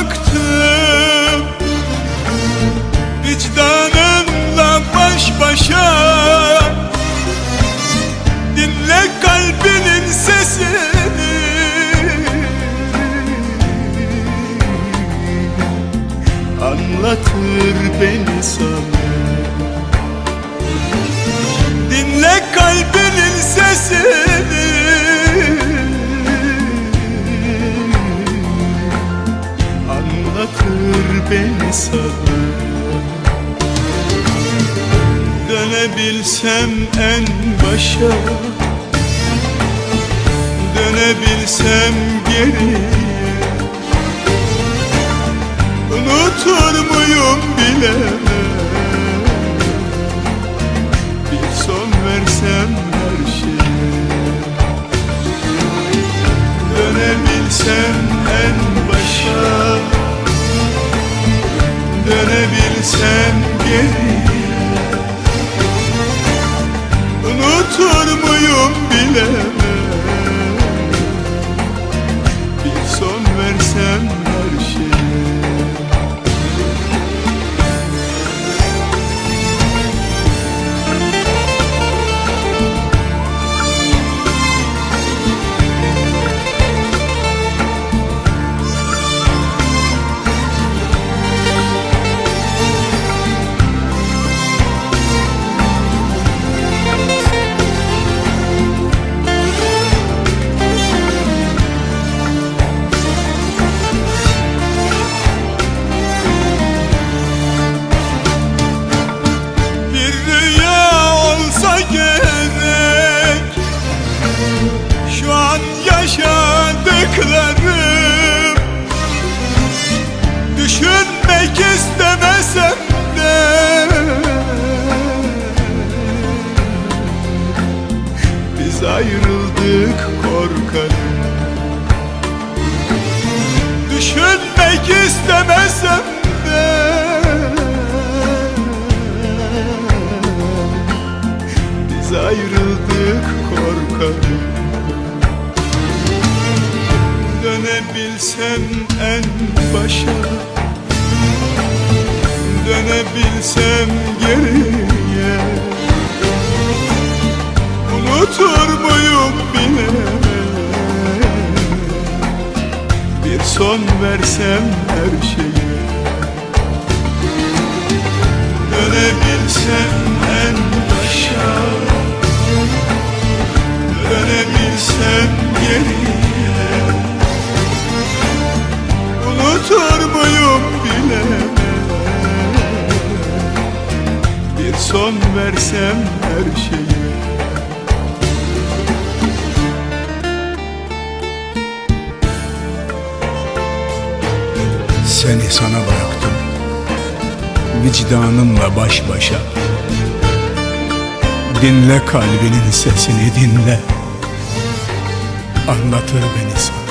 bıraktım, vicdanınla baş başa. Dinle kalbinin sesini, anlatır beni sana. Dinle kalbinin sesini, anlatır beni sana. Dönebilsem en başa, dönebilsem geriye, unutur muyum bilemem. Bir son versem her şeye, dönebilsem en başa, dönebilsem geriye, unutur muyum bilemem. Bir son versem her şeye. Yaşadıklarım düşünmek istemesem de, biz ayrıldık korkarım. Düşünmek istemesem de, biz ayrıldık korkarım. Dönebilsem en başa, dönebilsem geriye, unutur muyum bilemem. Bir son versem her şeye, dönebilsem en başa, dönebilsem geriye, unutur muyum bilemem. Bir son versem her şeye. Seni sana bıraktım, vicdanımla baş başa. Dinle kalbinin sesini, dinle, anlatır beni sana.